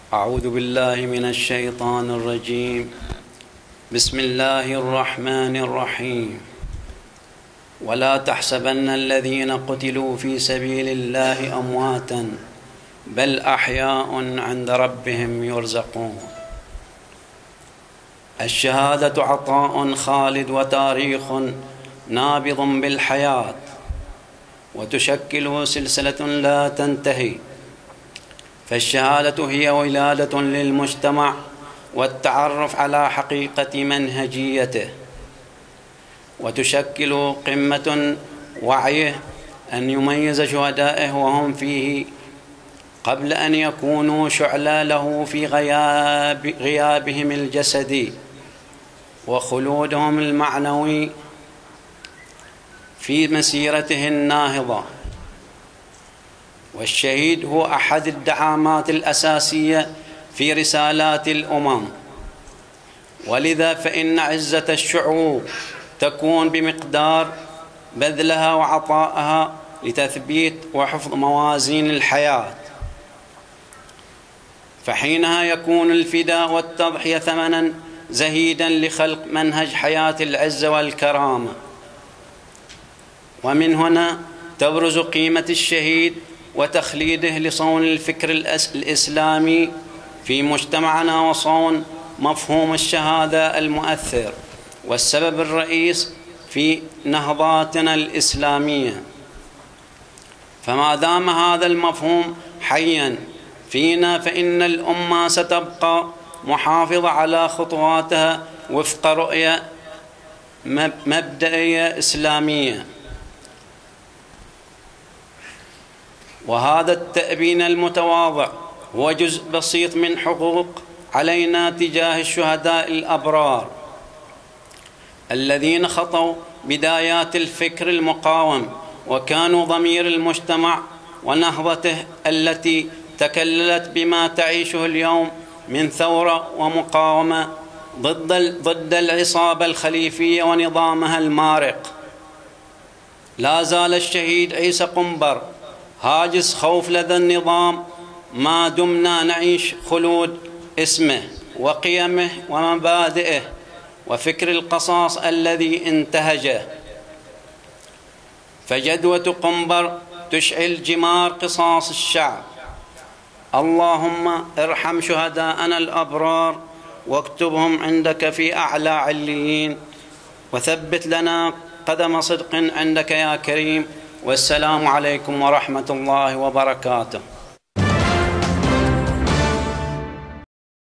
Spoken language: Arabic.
أعوذ بالله من الشيطان الرجيم. بسم الله الرحمن الرحيم. ولا تحسبن الذين قتلوا في سبيل الله أمواتا بل أحياء عند ربهم يرزقون. الشهادة عطاء خالد وتاريخ نابض بالحياة، وتشكل سلسلة لا تنتهي. فالشهادة هي ولادة للمجتمع والتعرف على حقيقة منهجيته، وتشكل قمة وعيه أن يميز شهدائه وهم فيه قبل أن يكونوا شعلة له في غيابهم الجسدي وخلودهم المعنوي في مسيرته الناهضة. والشهيد هو أحد الدعامات الأساسية في رسالات الأمم، ولذا فإن عزة الشعوب تكون بمقدار بذلها وعطائها لتثبيت وحفظ موازين الحياة، فحينها يكون الفداء والتضحية ثمنا زهيدا لخلق منهج حياة العزة والكرامة. ومن هنا تبرز قيمة الشهيد وتخليده لصون الفكر الإسلامي في مجتمعنا، وصون مفهوم الشهادة المؤثر والسبب الرئيس في نهضاتنا الإسلامية. فما دام هذا المفهوم حيا فينا فإن الأمة ستبقى محافظة على خطواتها وفق رؤية مبدئية إسلامية. وهذا التأبين المتواضع هو جزء بسيط من حقوق علينا تجاه الشهداء الأبرار الذين خطوا بدايات الفكر المقاوم وكانوا ضمير المجتمع ونهضته التي تكللت بما تعيشه اليوم من ثورة ومقاومة ضد العصابة الخليفية ونظامها المارق. لا زال الشهيد عيسى قنبر هاجس خوف لدى النظام ما دمنا نعيش خلود اسمه وقيمه ومبادئه وفكر القصاص الذي انتهجه. فجدوة قنبر تشعل جمار قصاص الشعب. اللهم ارحم شهداءنا الأبرار واكتبهم عندك في أعلى عليين، وثبت لنا قدم صدق عندك يا كريم. والسلام عليكم ورحمة الله وبركاته.